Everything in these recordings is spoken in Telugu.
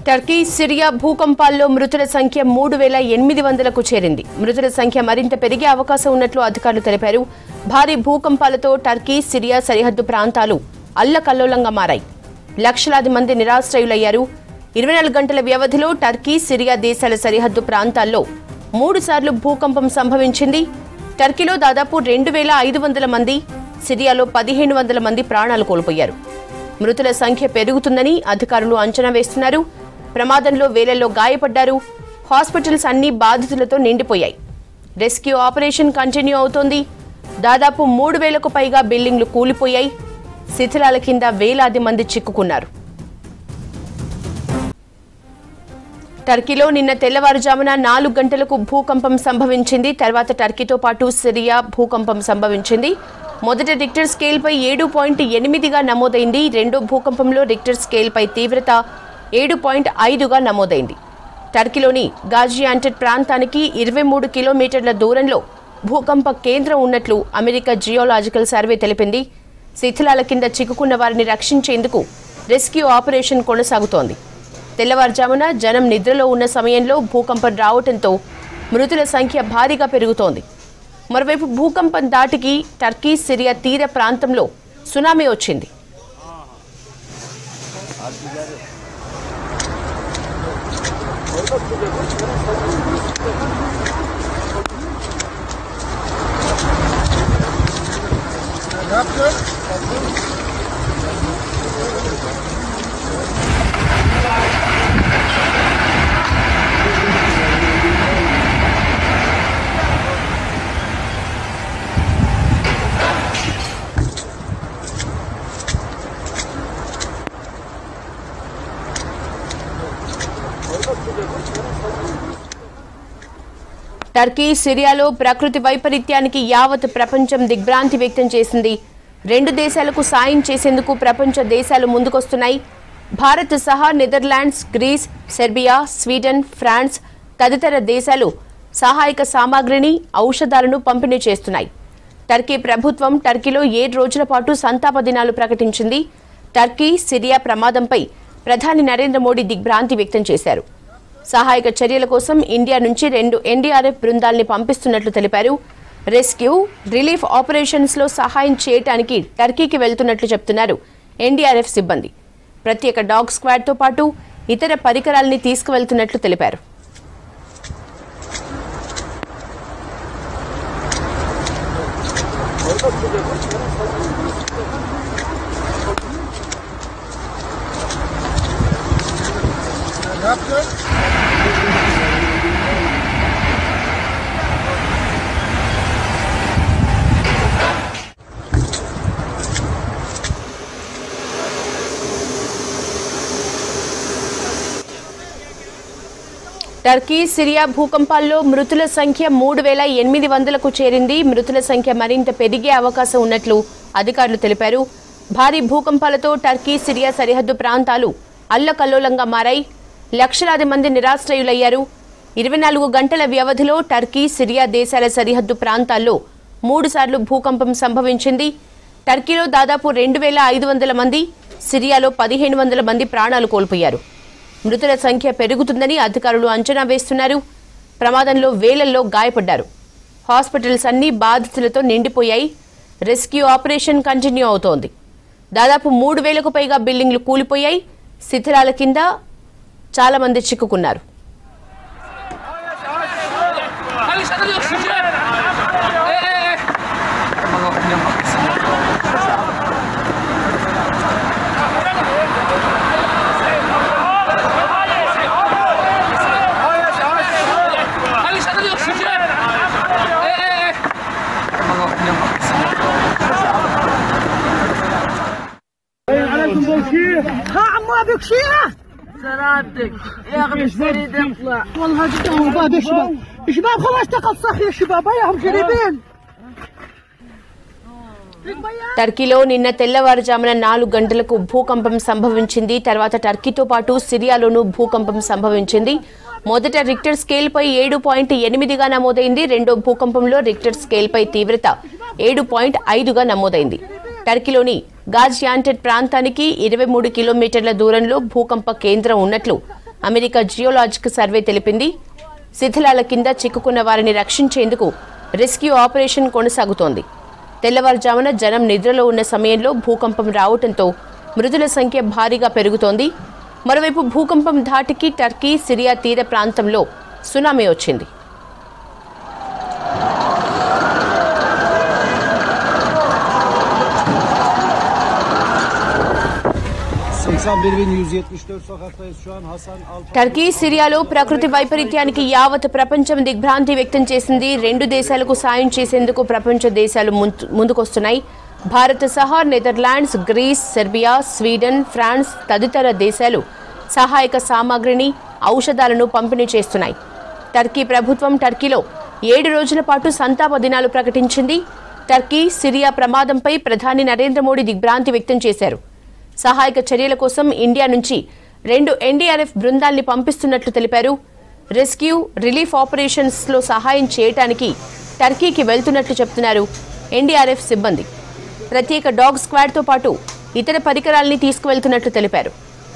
టర్కీ సిరియా భూకంపాల్లో మృతుల సంఖ్య 3800కు చేరింది. మృతుల సంఖ్య మరింత పెరిగే అవకాశం ఉన్నట్లు అధికారులు తెలిపారు. భారీ భూకంపాలతో టర్కీ సిరియా సరిహద్దు ప్రాంతాలు అల్లకల్లోలంగా మారాయి. లక్షలాది మంది నిరాశ్రయులయ్యారు. 24 గంటల వ్యవధిలో టర్కీ సిరియా దేశాల సరిహద్దు ప్రాంతాల్లో 3 సార్లు భూకంపం సంభవించింది. టర్కీలో దాదాపు 2500 మంది, సిరియాలో 1500 మంది ప్రాణాలు కోల్పోయారు. మృతుల సంఖ్య పెరుగుతుందని అధికారులు అంచనా వేస్తున్నారు. ప్రమాదంలో వేలల్లో గాయపడ్డారు. హాస్పిటల్స్ అన్ని బాధితులతో నిండిపోయాయి. రెస్క్యూ ఆపరేషన్ కంటిన్యూ అవుతోంది. దాదాపు 3000కు పైగా బిల్డింగ్లు కూలిపోయాయి. శిథిలాల కింద వేలాది మంది చిక్కుకున్నారు. టర్కీలో నిన్న తెల్లవారుజామున 4 గంటలకు భూకంపం సంభవించింది. తర్వాత టర్కీతో పాటు సిరియా భూకంపం సంభవించింది. మొదట రిక్టర్ స్కేల్పై 7.8గా నమోదైంది. రెండో భూకంపంలో రిక్టర్ స్కేల్పై తీవ్రత 7.5గా నమోదైంది. టర్కీలోని గాజియాంటెప్ ప్రాంతానికి 23 కిలోమీటర్ల దూరంలో భూకంప కేంద్రం ఉన్నట్లు అమెరికా జియోలాజికల్ సర్వే తెలిపింది. శిథిలాల కింద చిక్కుకున్న వారిని రక్షించేందుకు రెస్క్యూ ఆపరేషన్ కొనసాగుతోంది. తెల్లవారుజామున జనం నిద్రలో ఉన్న సమయంలో భూకంపం రావడంతో మృతుల సంఖ్య భారీగా పెరుగుతోంది. మరోవైపు భూకంపం దాటికి టర్కీ సిరియా తీర ప్రాంతంలో సునామీ వచ్చింది. టర్కీ సిరియాలో ప్రకృతి వైపరీత్యానికి యావత్ ప్రపంచం దిగ్భ్రాంతి వ్యక్తం చేసింది. 2 దేశాలకు సాయం చేసేందుకు ప్రపంచ దేశాలు ముందుకొస్తున్నాయి. భారత్ సహా Netherlands, Greece, Serbia, Sweden, France తదితర దేశాలు సహాయక సామాగ్రిని, ఔషధాలను పంపిణీ చేస్తున్నాయి. టర్కీ ప్రభుత్వం టర్కీలో 7 రోజుల పాటు సంతాప దినాలు ప్రకటించింది. టర్కీ సిరియా ప్రమాదంపై ప్రధాని నరేంద్ర మోడీ దిగ్భ్రాంతి వ్యక్తం చేశారు. సహాయక చర్యల కోసం ఇండియా నుంచి 2 ఎన్డీఆర్ఎఫ్ బృందాల్ని పంపిస్తున్నట్లు తెలిపారు. రెస్క్యూ, రిలీఫ్ ఆపరేషన్స్లో సహాయం చేయడానికి టర్కీకి వెళ్తున్నట్లు చెప్తున్నారు ఎన్డీఆర్ఎఫ్ సిబ్బంది. ప్రత్యేక డాగ్ స్క్వాడ్తో పాటు ఇతర పరికరాల్ని తీసుకువెళ్తున్నట్లు తెలిపారు. టర్కీ సిరియా భూకంపాల్లో మృతుల సంఖ్య 3800కు చేరింది. మృతుల సంఖ్య మరింత పెరిగే అవకాశం ఉన్నట్లు అధికారులు తెలిపారు. భారీ భూకంపాలతో టర్కీ సిరియా సరిహద్దు ప్రాంతాలు అల్లకల్లోలంగా మారాయి. లక్షలాది మంది నిరాశ్రయులయ్యారు. 24 గంటల వ్యవధిలో టర్కీ సిరియా దేశాల సరిహద్దు ప్రాంతాల్లో 3 సార్లు భూకంపం సంభవించింది. టర్కీలో దాదాపు 2500 మంది, సిరియాలో 1500 మంది ప్రాణాలు కోల్పోయారు. మృతుల సంఖ్య పెరుగుతుందని అధికారులు అంచనా వేస్తున్నారు. ప్రమాదంలో వేలల్లో గాయపడ్డారు. హాస్పిటల్స్ అన్ని బాధితులతో నిండిపోయాయి. రెస్క్యూ ఆపరేషన్ కంటిన్యూ అవుతోంది. దాదాపు 3000కు పైగా బిల్డింగ్లు కూలిపోయాయి. శిథిలాల కింద చాలా మంది చిక్కుకున్నారు. ها عمو ابيك شيعة سرادك يا اخي اشتري تطلع والله جدا شباب يا شباب شباب خلاص تقل صح يا شباب هياهم جريبين. టర్కీలో నిన్న తెల్లవారుజామున 4 గంటలకు భూకంపం సంభవించింది. తర్వాత టర్కీతో పాటు సిరియాలోనూ భూకంపం సంభవించింది. మొదట రిక్టర్ స్కేల్పై 7.8గా నమోదైంది. రెండో భూకంపంలో రిక్టర్ స్కేల్పై తీవ్రత 7.5గా నమోదైంది. టర్కీలోని గాజియాంటెప్ ప్రాంతానికి 23 కిలోమీటర్ల దూరంలో భూకంప కేంద్రం ఉన్నట్లు అమెరికా జియోలాజికల్ సర్వే తెలిపింది. శిథిలాల కింద చిక్కుకున్న వారిని రక్షించేందుకు రెస్క్యూ ఆపరేషన్ కొనసాగుతోంది. తెల్లవారుజామున జనం నిద్రలో ఉన్న సమయంలో భూకంపం రావడంతో మృతుల సంఖ్య భారీగా పెరుగుతోంది. మరోవైపు భూకంపం ధాటికి టర్కీ, సిరియా తీర ప్రాంతంలో సునామీ వచ్చింది. టర్కీ, సిరియాలో ప్రకృతి వైపరీత్యానికి యావత్ ప్రపంచం దిగ్భ్రాంతి వ్యక్తం చేసింది. రెండు దేశాలకు సాయం చేసేందుకు ప్రపంచ దేశాలు ముందుకొస్తున్నాయి. భారత్ సహా Netherlands, Greece, Serbia, Sweden, France తదితర దేశాలు సహాయక సామాగ్రిని, ఔషధాలను పంపిణీ చేస్తున్నాయి. టర్కీ ప్రభుత్వం టర్కీలో 7 రోజుల పాటు సంతాప దినాలు ప్రకటించింది. టర్కీ, సిరియా ప్రమాదంపై ప్రధాని నరేంద్ర మోడీ దిగ్భ్రాంతి వ్యక్తం చేశారు. సహాయక చర్యల కోసం ఇండియా నుంచి 2 ఎన్డీఆర్ఎఫ్ బృందాల్ని పంపిస్తున్నట్లు తెలిపారు. రెస్క్యూ, రిలీఫ్ ఆపరేషన్స్ లో సహాయం చేయడానికి టర్కీకి వెళ్తున్నట్లు చెప్తున్నారు ఎన్డీఆర్ఎఫ్ సిబ్బంది. ప్రత్యేక డాగ్ స్క్వాడ్ తో పాటు ఇతర పరికరాల్ని తీసుకువెళ్తున్నట్లు తెలిపారు.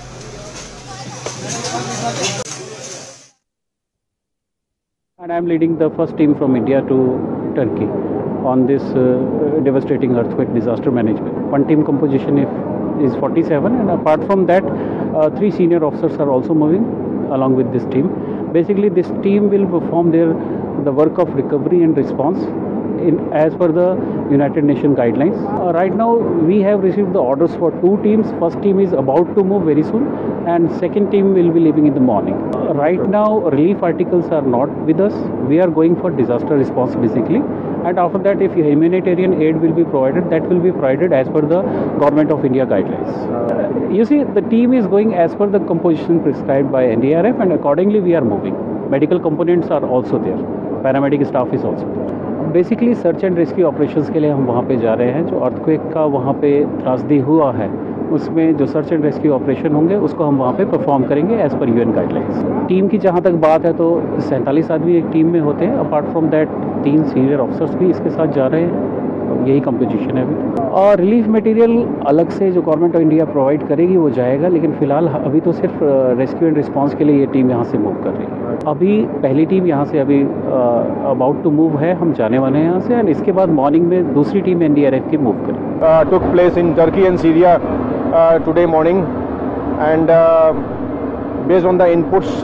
And I am leading the first team from India to Turkey on this devastating earthquake disaster management. One team composition is 47, and apart from that 3 senior officers are also moving along with this team. Basically this team will perform the work of recovery and response as per the United Nations guidelines. Right now we have received the orders for 2 teams. First team is about to move very soon and second team will be leaving in the morning. Right now relief articles are not with us. We are going for disaster response basically, and after that if humanitarian aid will be provided, that will be provided as per the Government of India guidelines. You see, the team is going as per the composition prescribed by NDRF and accordingly we are moving. Medical components are also there. Paramedic staff is also there. Basically search and rescue operations के लिए हम वहाँ पे जा रहे हैं. जो अर्थक्वेक का वहाँ पे त्रासदी हुआ है उसमें जो सर्च एंड रेस्क्यू ऑपरेशन होंगे उसको हम वहाँ पे परफॉर्म करेंगे as per UN guidelines. Team की जहाँ तक बात है तो 47 आदमी एक टीम में होते हैं. Apart from that 3 senior officers भी इसके साथ जा रहे हैं. यही कंपोजिशन है अभी. और रिलीफ मटेरियल अलग से जो गवर्नमेंट ऑफ इंडिया प्रोवाइड करेगी वो जाएगा, लेकिन फिलहाल अभी तो सिर्फ रेस्क्यू एंड रिस्पांस के लिए ये टीम यहाँ से मूव कर रही है. अभी पहली टीम यहाँ से अभी अबाउट टू मूव है, हम जाने वाले हैं यहाँ से, एंड इसके बाद मॉर्निंग में दूसरी टीम एनडीआरएफ की मूव करेगी. Took place in Turkey and Syria today morning, and based on the inputs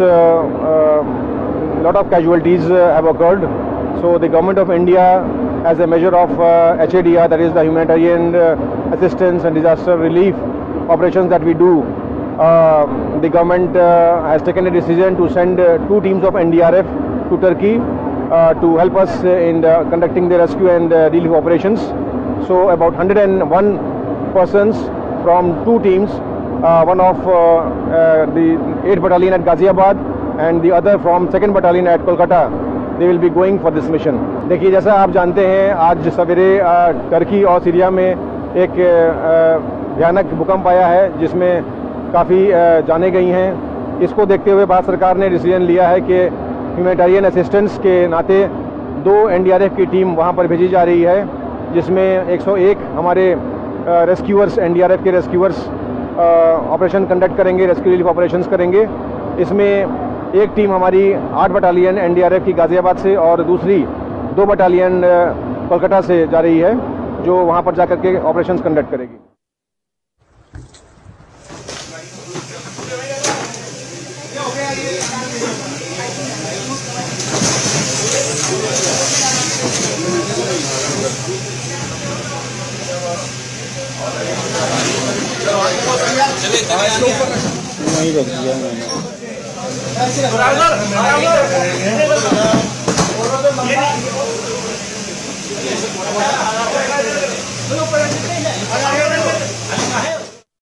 lot of casualties have occurred. So the government of India, as a measure of HADR, that is the humanitarian assistance and disaster relief operations that we do, the government has taken a decision to send 2 teams of NDRF to Turkey to help us in conducting the rescue and relief operations. So about 101 persons from 2 teams, one of the 8th Battalion at Ghaziabad and the other from 2nd Battalion at Kolkata. They will be going for this mission. देखिए, जैसा आप जानते हैं आज सवेरे टर्की और सीरिया में एक भयानक भूकंप आया है जिसमें काफ़ी जानें गई हैं. इसको देखते हुए भारत सरकार ने डिसीजन लिया है कि ह्यूमैनिटेरियन असिस्टेंस के नाते 2 एनडीआरएफ की टीम वहाँ पर भेजी जा रही है, जिसमें 101 हमारे रेस्क्यूअर्स, एनडीआरएफ के रेस्क्यूअर्स ऑपरेशन कंडक्ट करेंगे, रेस्क्यू रिलीफ ऑपरेशंस करेंगे. इसमें एक टीम हमारी 8 बटालियन एनडीआरएफ की गाज़ियाबाद से और दूसरी 2 बटालियन कोलकाता से जा रही है, जो वहाँ पर जाकर के ऑपरेशंस कंडक्ट करेगी. नहीं रख दिया मैंने.